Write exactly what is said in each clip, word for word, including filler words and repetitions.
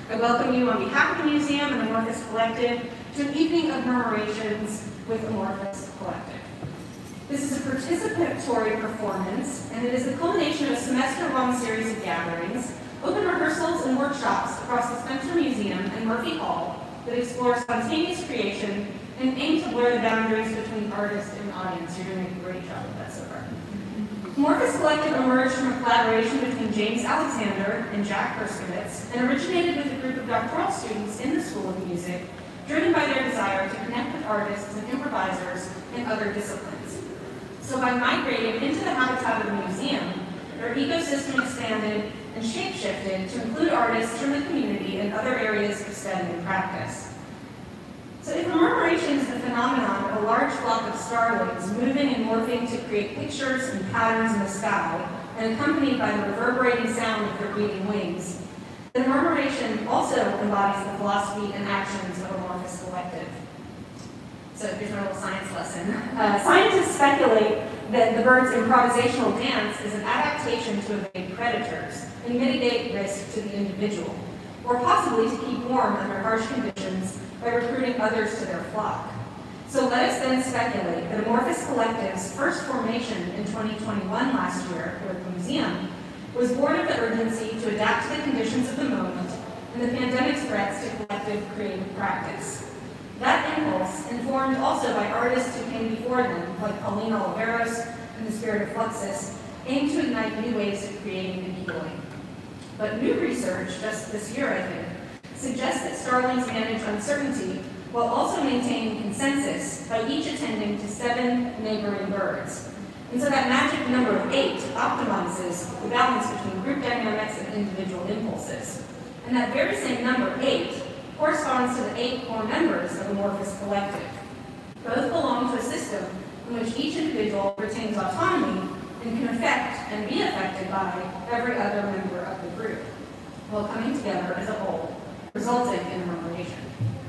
I welcome you on behalf of the museum and Amorphous Collective to an evening of Murmurations with Amorphous Collective. This is a participatory performance, and it is the culmination of a semester-long series of gatherings, open rehearsals, and workshops across the Spencer Museum and Murphy Hall that explore spontaneous creation and aim to blur the boundaries between artist and audience. You're doing a great job with that so far. Amorphous Collective emerged from a collaboration between James Alexander and Jack Herskovitz and originated with a group of doctoral students in the School of Music, driven by their desire to connect with artists and improvisers in other disciplines. So by migrating into the habitat of the museum, their ecosystem expanded and shape-shifted to include artists from the community and other areas of study and practice. So if a murmuration is the phenomenon of a large flock of starlings moving and morphing to create pictures and patterns in the sky, and accompanied by the reverberating sound of their beating wings, then a murmuration also embodies the philosophy and actions of Amorphous Collective. So here's my little science lesson. Uh, scientists speculate that the bird's improvisational dance is an adaptation to evade predators and mitigate risk to the individual, or possibly to keep warm under harsh conditions by recruiting others to their flock. So let us then speculate that Amorphous Collective's first formation in twenty twenty-one last year here at the museum was born of the urgency to adapt to the conditions of the moment and the pandemic's threats to collective creative practice. That impulse, informed also by artists who came before them, like Paulina Oliveros and the Spirit of Fluxus, aimed to ignite new ways of creating and healing. But new research, just this year I think, suggests that starlings manage uncertainty while also maintaining consensus by each attending to seven neighboring birds. And so that magic number of eight optimizes the balance between group dynamics and individual impulses. And that very same number, eight, corresponds to the eight core members of Amorphous Collective. Both belong to a system in which each individual retains autonomy and can affect and be affected by every other member of the group, while coming together as a whole, resulting in a murmuration.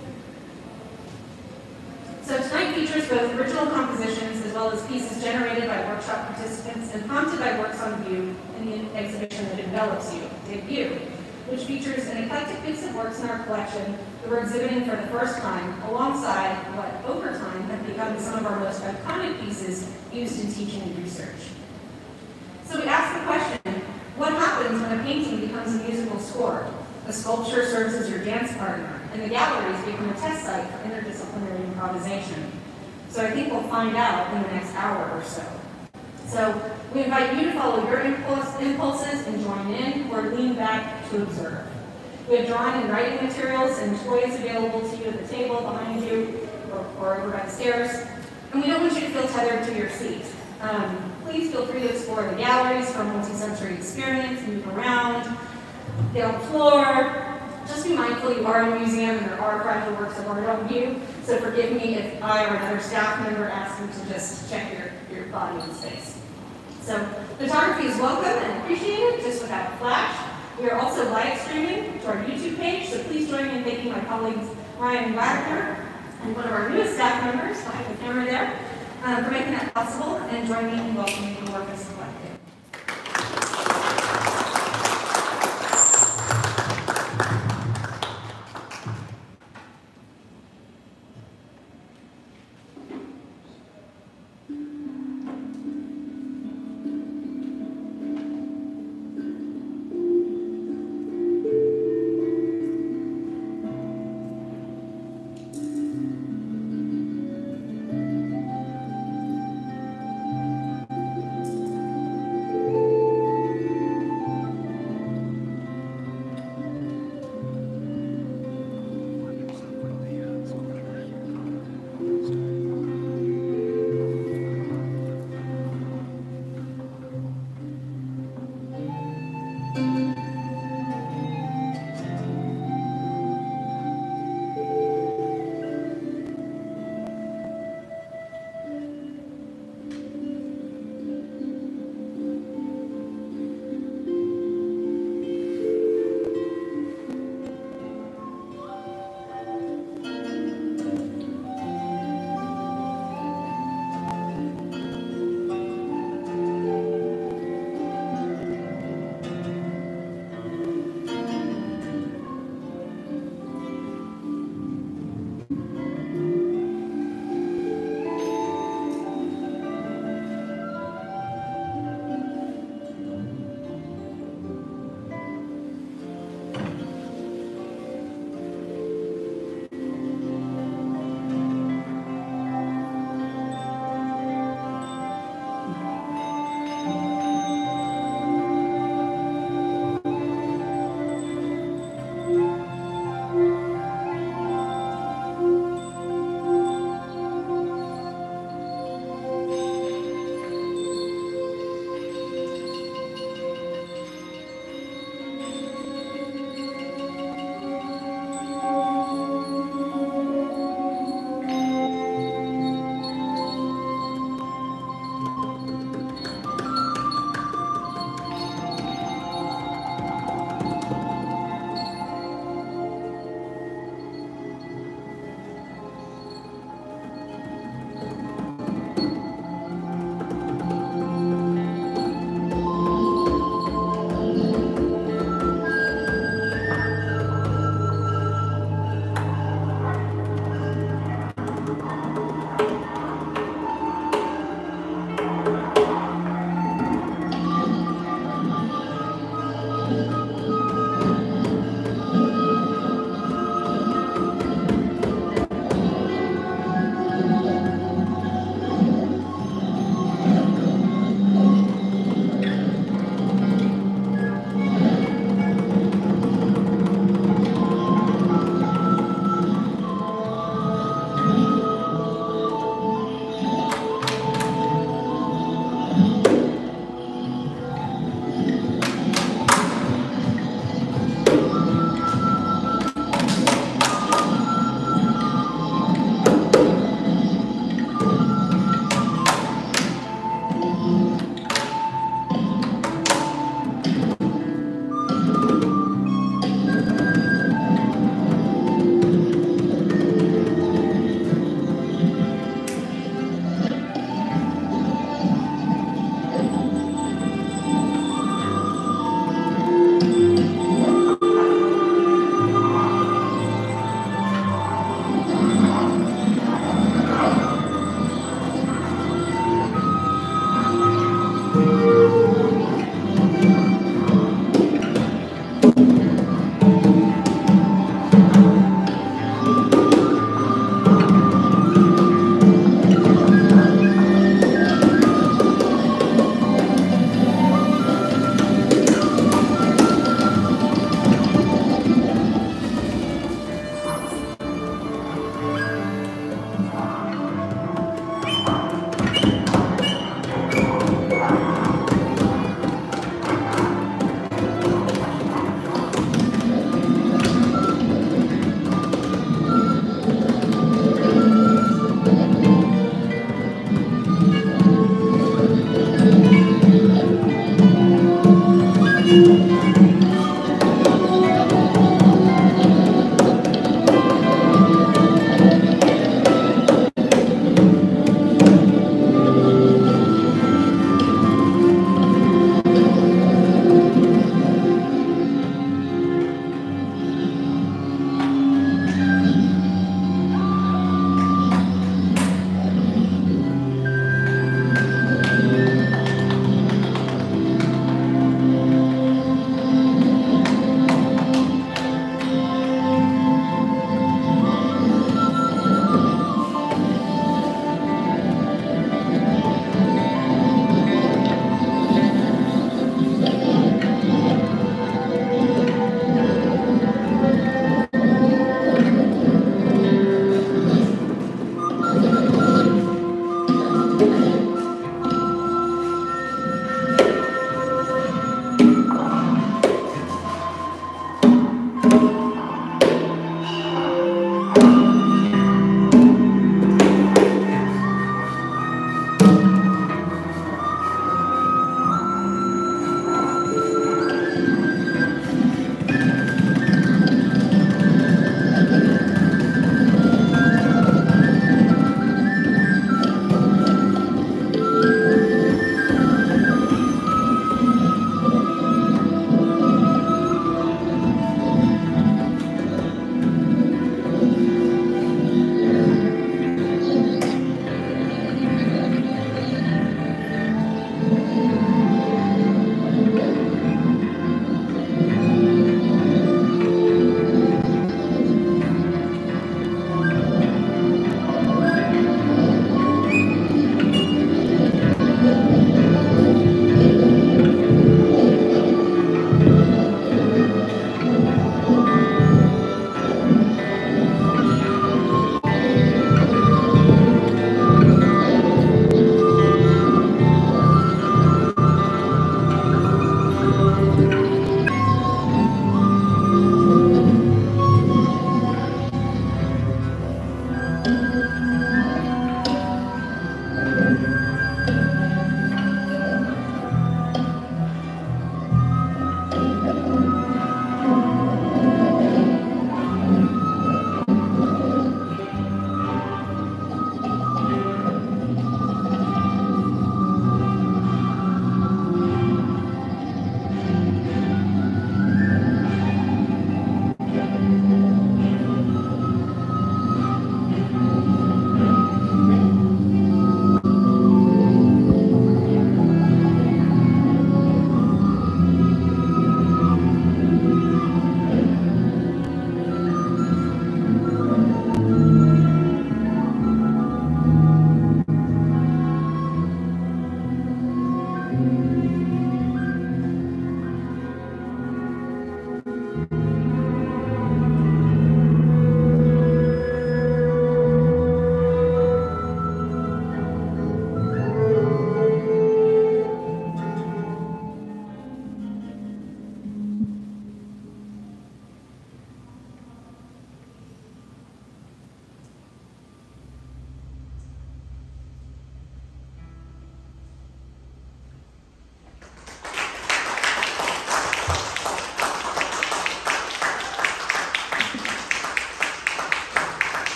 So tonight features both original compositions as well as pieces generated by workshop participants and prompted by works on view in the exhibition that envelops you, Debut, which features an eclectic mix of works in our collection that we're exhibiting for the first time, alongside what over time have become some of our most iconic pieces used in teaching and research. So we ask the question, what happens when a painting becomes a musical score? A sculpture serves as your dance partner, and the galleries become a test site for interdisciplinary improvisation. So I think we'll find out in the next hour or so. So we invite you to follow your impulse, impulses and join in, or lean back to observe. We have drawing and writing materials and toys available to you at the table behind you, or, or over by the stairs. And we don't want you to feel tethered to your seat. Um, please feel free to explore the galleries for a multi-sensory experience, move around, get on the floor. Just be mindful you are in a museum and there are fragile works of art on view, so forgive me if I or another staff member asks you to just check your, your body and space. So photography is welcome and appreciated, just without a flash. We are also live streaming to our YouTube page, so please join me in thanking my colleagues Ryan Wagner and one of our newest staff members behind the camera there um, for making that possible, and join me in welcoming the Amorphous Collective.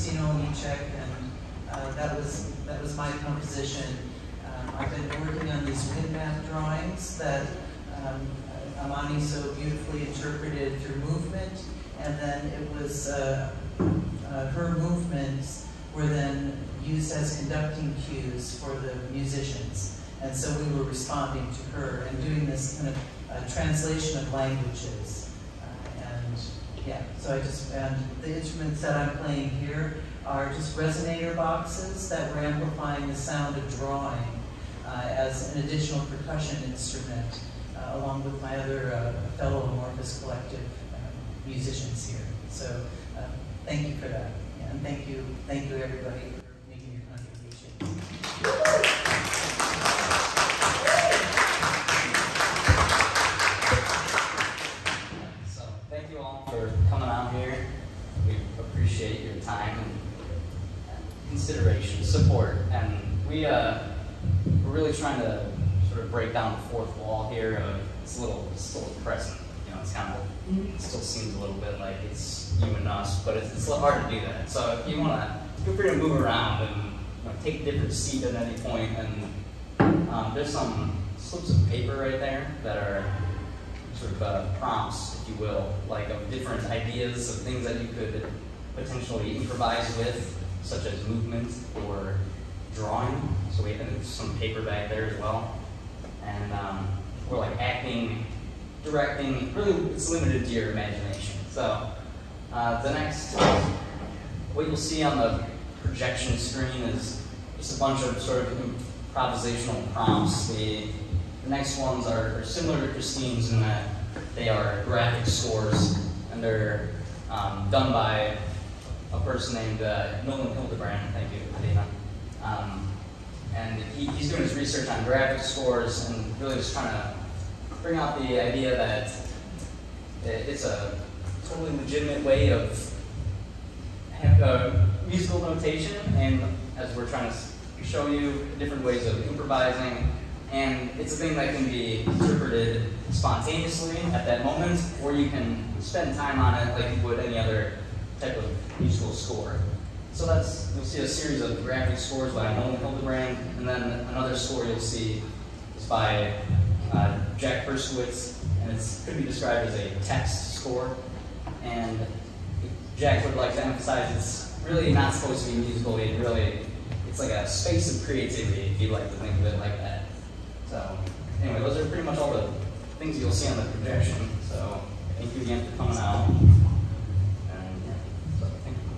Christina Olniczek, and uh, that was that was my composition. Um, I've been working on these wind map drawings that um, Amani so beautifully interpreted through movement, and then it was uh, uh, her movements were then used as conducting cues for the musicians. And so we were responding to her and doing this kind of uh, translation of languages. Uh, and yeah, so I just, and the instruments that I'm playing here are just resonator boxes that we're amplifying the sound of drawing uh, as an additional percussion instrument, uh, along with my other uh, fellow Amorphous collective uh, musicians here. So uh, thank you for that. Yeah, and thank you, thank you everybody for making your contributions. So thank you all for coming out here. We appreciate your time and consideration, support, and we uh, we're really trying to sort of break down the fourth wall here. Of, it's a little, it's still present. You know, it's kind of, it still seems a little bit like it's you and us, but it's, it's a little hard to do that. So if you want to, feel free to move around and you know, take a different seat at any point. And um, there's some slips of paper right there that are sort of uh, prompts, if you will, like of different ideas of things that you could potentially improvise with, such as movement or drawing. So we have some paper back there as well. And um, we're like acting, directing, really it's limited to your imagination. So uh, the next, what you'll see on the projection screen is just a bunch of sort of improvisational prompts. The, the next ones are, are similar to Christine's in that they are graphic scores, and they're um, done by a person named uh, Nolan Hildebrand. Thank you, Adina. Um, and he, he's doing his research on graphic scores and really just trying to bring out the idea that it's a totally legitimate way of have, uh, musical notation, and as we're trying to show you different ways of improvising, and it's a thing that can be interpreted spontaneously at that moment, or you can spend time on it like you would any other type of musical score. So that's, you'll see a series of graphic scores by Nolan Hildebrand, and then another score you'll see is by uh, Jack Perskowitz, and it could be described as a text score. And Jack would like to emphasize it's really not supposed to be musical, it really, it's like a space of creativity, if you'd like to think of it like that. So anyway, those are pretty much all the things you'll see on the projection. So thank you again for coming out. And yeah, so thank you.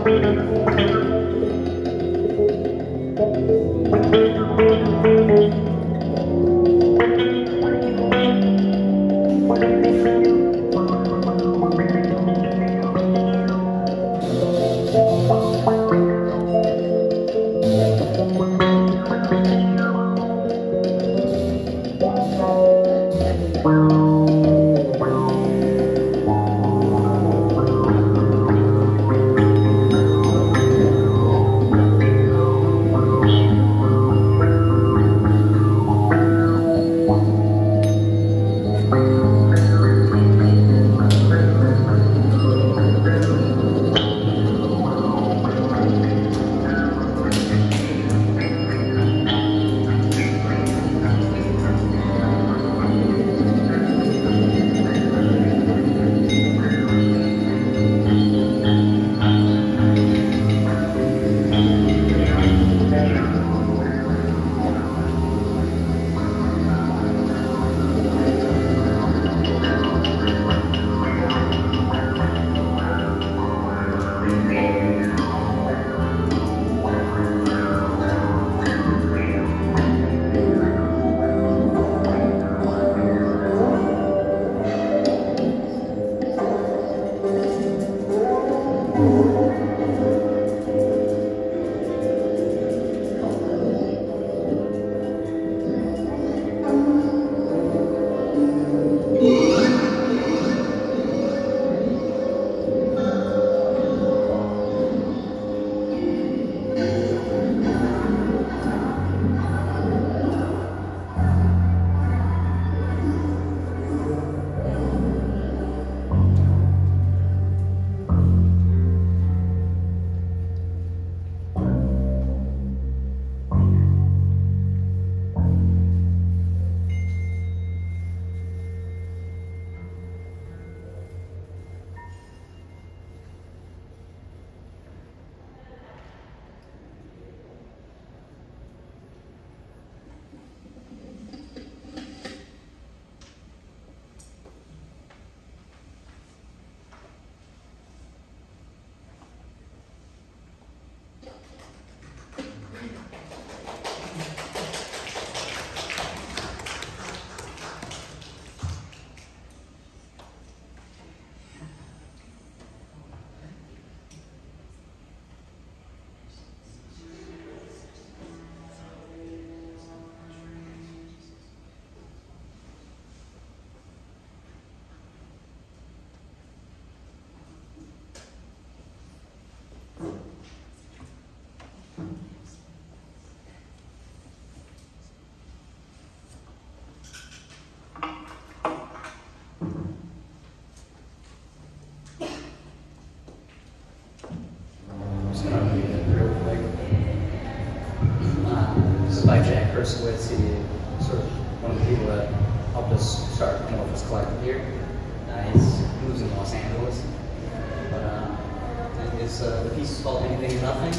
He sort of one of the people that helped us start Amorphous Collective here. Uh, he's, he lives in Los Angeles. But uh, his, uh, the piece is called Anything and Nothing.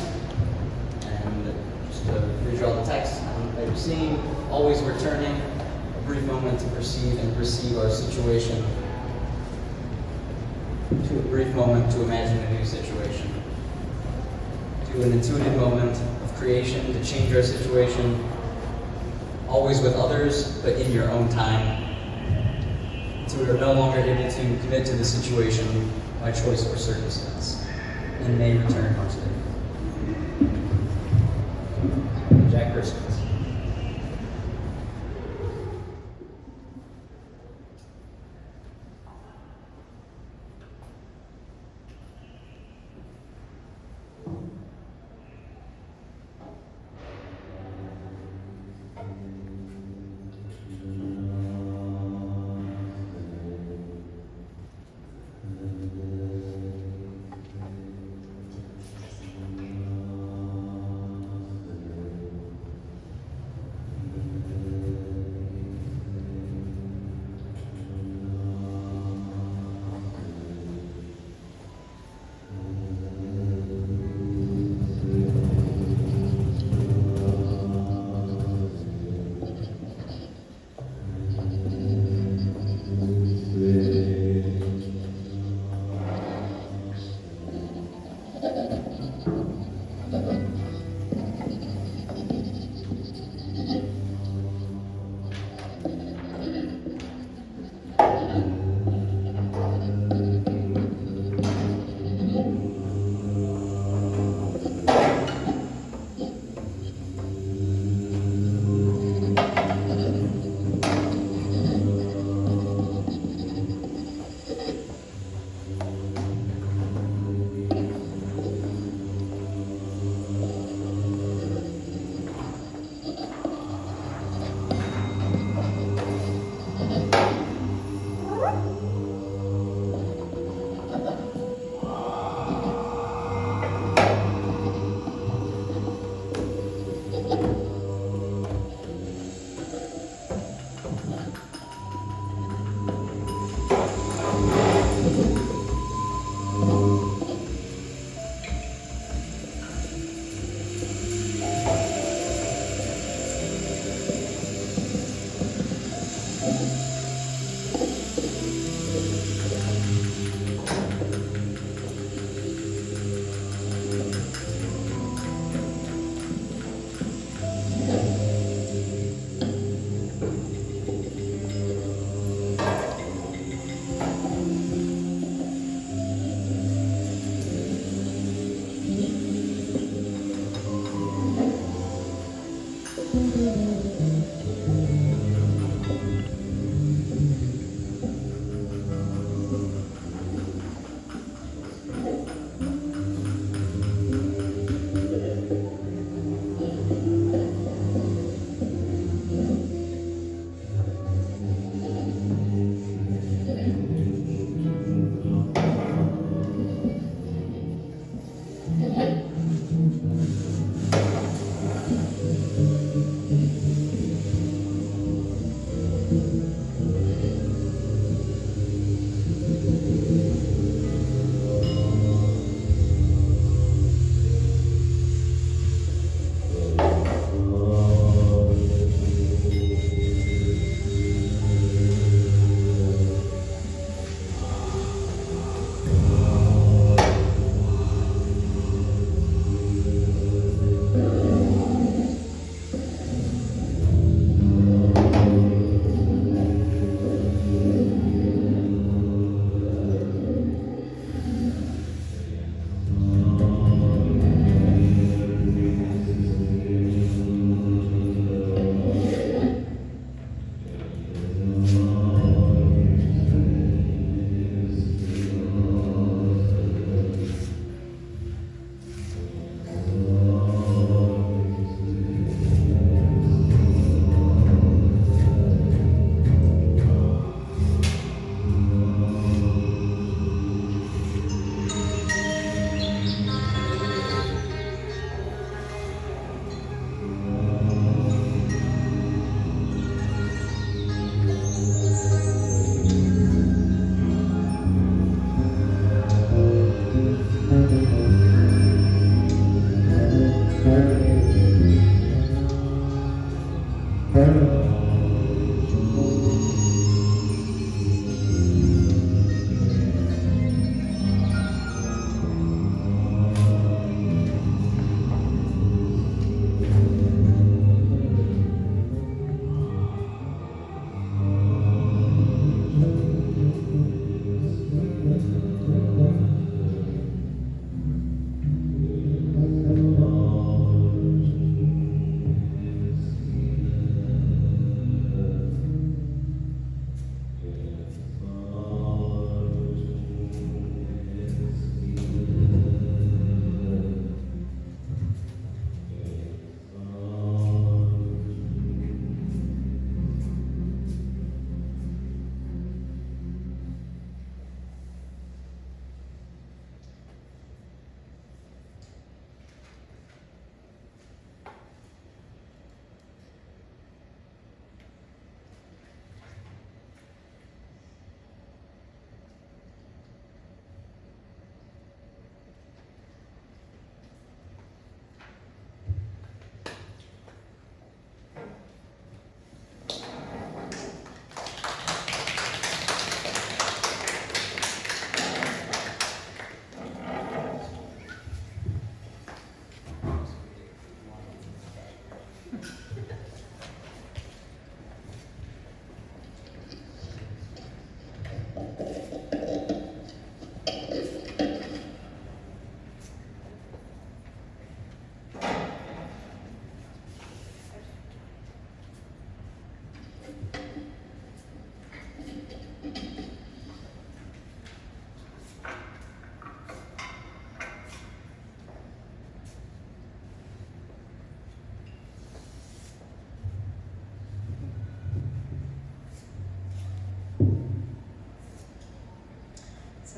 And just to redraw the text, that you're seeing, always returning, a brief moment to perceive and perceive our situation, to a brief moment to imagine a new situation, to an intuitive moment of creation to change our situation, always with others, but in your own time. So we are no longer able to commit to the situation by choice or circumstance, and may return once again. Jack Persons.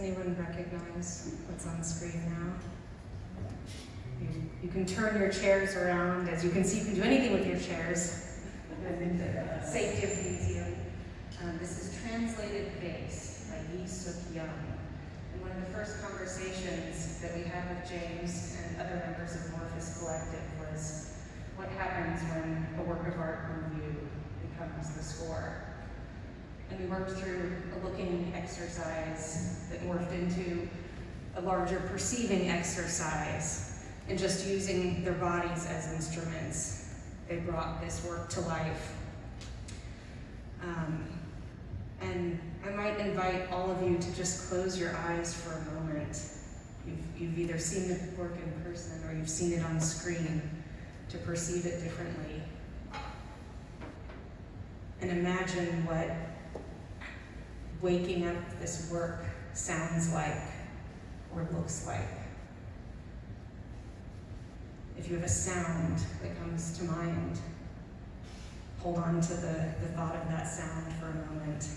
anyone recognize what's on the screen now? You, you can turn your chairs around. As you can see, you can do anything with your chairs in the safety of the museum. Um, this is Translated Bass by Yi Suk Young. And one of the first conversations that we had with James and other members of Amorphous Collective was what happens when a work of art on view becomes the score. And we worked through a looking exercise that morphed into a larger perceiving exercise, and just using their bodies as instruments, they brought this work to life. Um, and I might invite all of you to just close your eyes for a moment. You've, you've either seen the work in person or you've seen it on screen, to perceive it differently. And imagine what waking up this work sounds like or looks like. If you have a sound that comes to mind, hold on to the, the thought of that sound for a moment.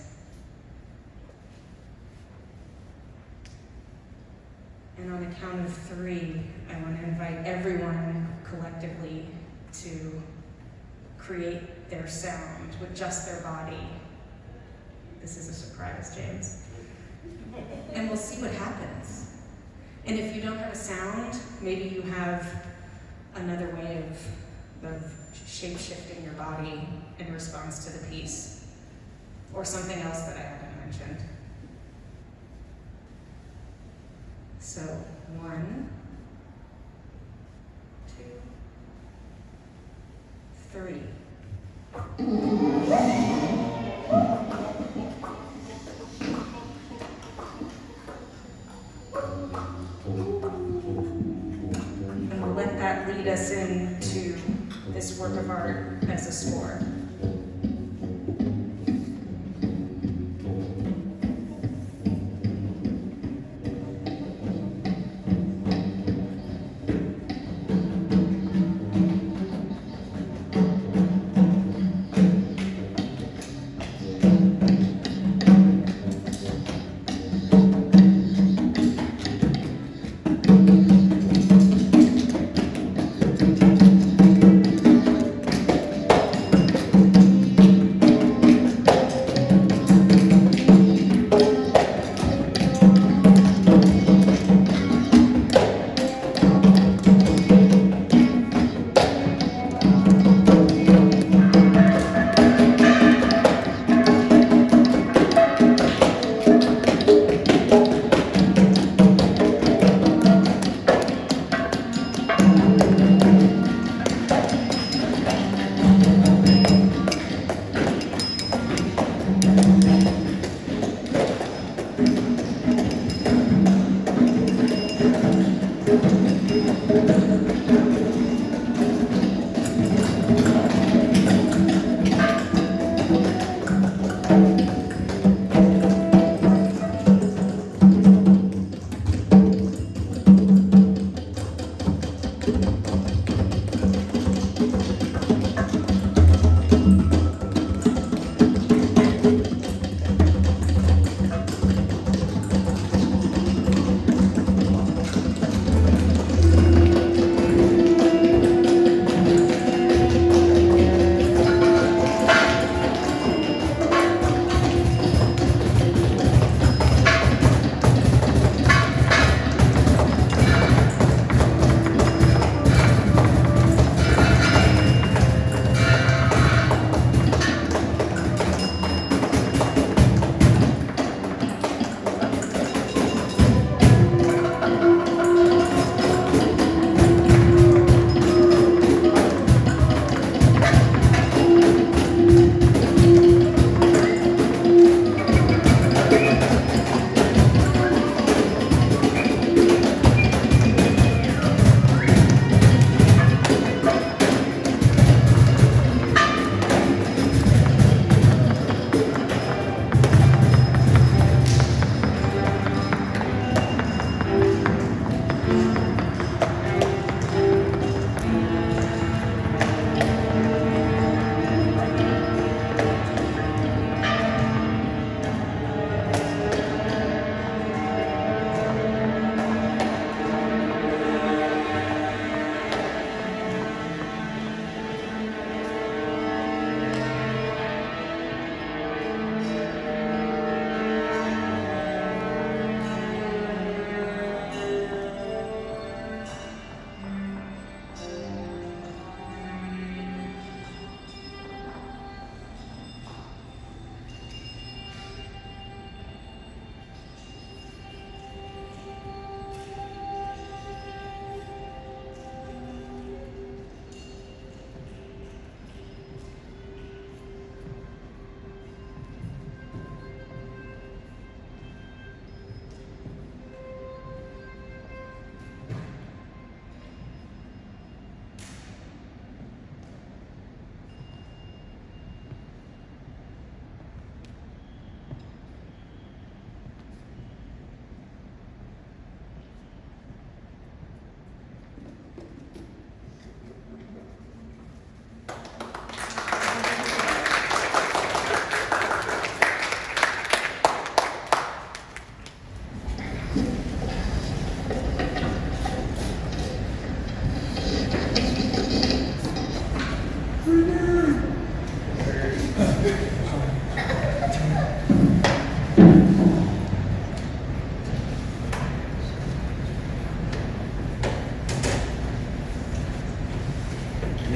And on the count of three, I want to invite everyone collectively to create their sound with just their body. This is a surprise, James. And we'll see what happens. And if you don't have a sound, maybe you have another way of, of shape-shifting your body in response to the piece, or something else that I haven't mentioned. So, one, two, three. And we'll let that lead us into this work of art as a score.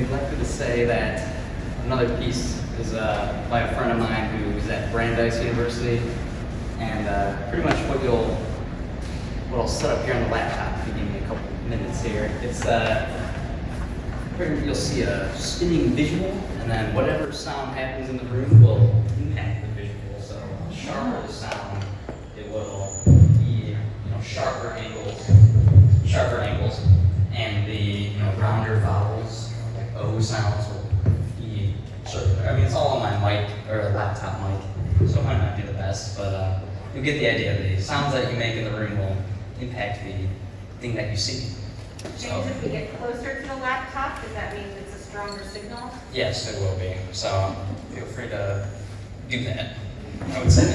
neglected to say that another piece is uh, by a friend of mine who's at Brandeis University, and uh, pretty much what you'll what I'll set up here on the laptop. If you give me a couple minutes here, it's uh, you'll see a spinning visual, and then whatever sound happens in the room will impact the visual. So the sharper the sound, it will be you know sharper angles, sharper angles, and the you know rounder vowels like O sounds will be circular. I mean, it's all on my mic or laptop mic, so it might not be the best, but uh, you'll get the idea. The sounds that you make in the room will impact the thing that you see. So, and if we get closer to the laptop, does that mean it's a stronger signal? yes, it will be. So feel free to do that, I would say.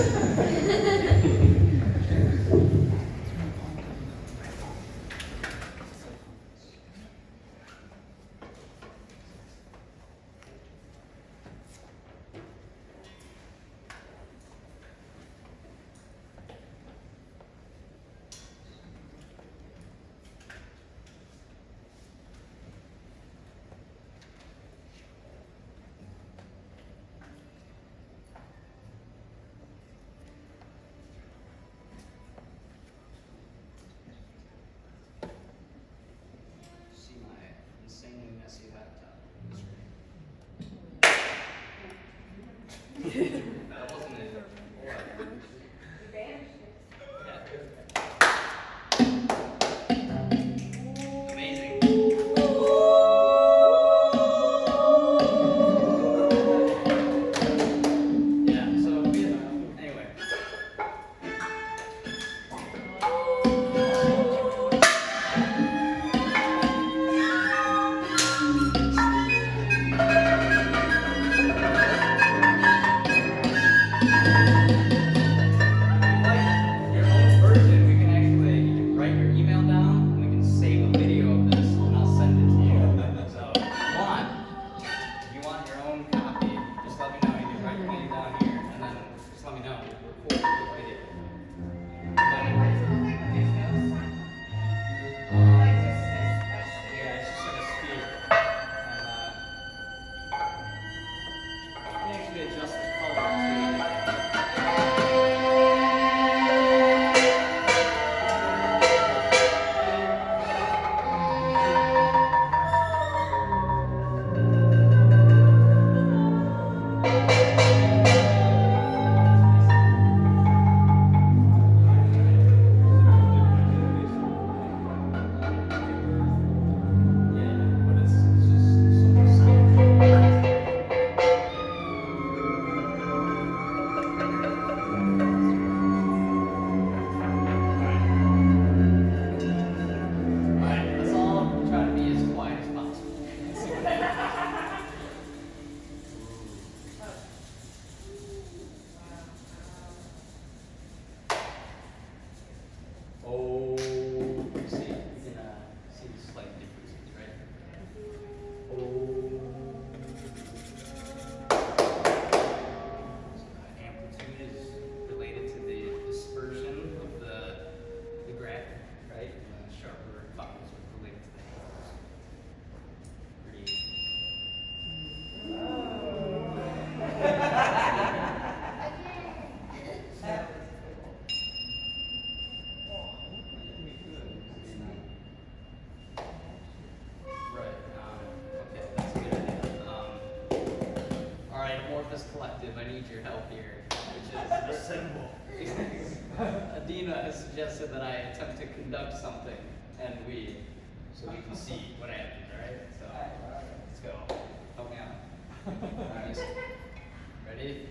That wasn't it. Amazing. Yeah, so anyway. Collective, I need your help here, which is a symbol. Adina has suggested that I attempt to conduct something, and we, so we can see what happens, alright? So, let's go. Help me out. Alright. Ready?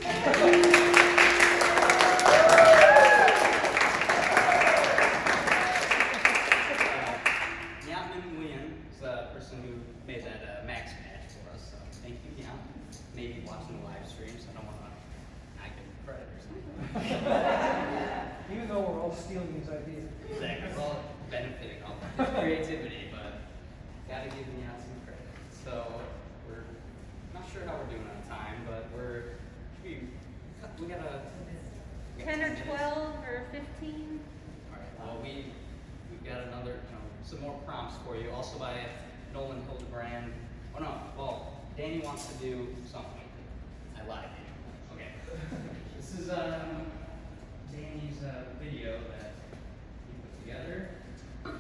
Made that uh, Max patch for us, so thank you, Jan. Maybe watching the live stream, so I don't want to not give him credit or something. Even though we're all stealing his ideas. Exactly, we're all benefiting off of his creativity, but gotta give Jan some credit. So we're not sure how we're doing on time, but we're we we got a ten or twelve or fifteen. All right. Well, we we've got another, you know, some more prompts for you, also by Nolan Hildebrand. Oh no, well, Danny wants to do something. I lied. Okay. This is um, Danny's uh, video that he put together. Uh,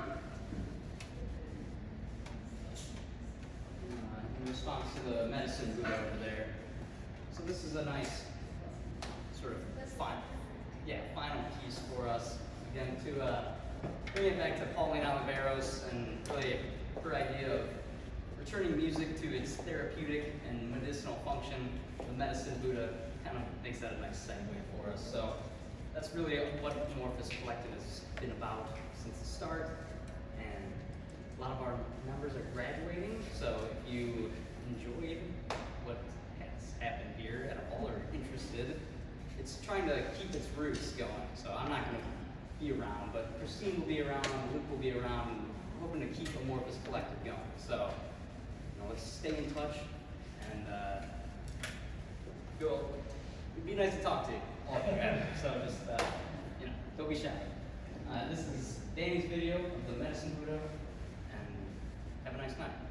in response to the medicine booth over there. So this is a nice sort of final, yeah, final piece for us. Again, to uh, bring it back to Pauline Oliveros and really her idea of returning music to its therapeutic and medicinal function. The medicine Buddha kind of makes that a nice segue for us. So that's really what Amorphous Collective has been about since the start. And a lot of our members are graduating, so if you enjoyed what has happened here at all or interested, it's trying to keep its roots going. So I'm not going to be around, but Christine will be around, Luke will be around, and we're hoping to keep Amorphous Collective going. So, you know, let's stay in touch and uh, go. It'd be nice to talk to you all together. So just, uh, you know, don't be shy. Uh, this is Danny's video of the Medicine Buddha, and have a nice night.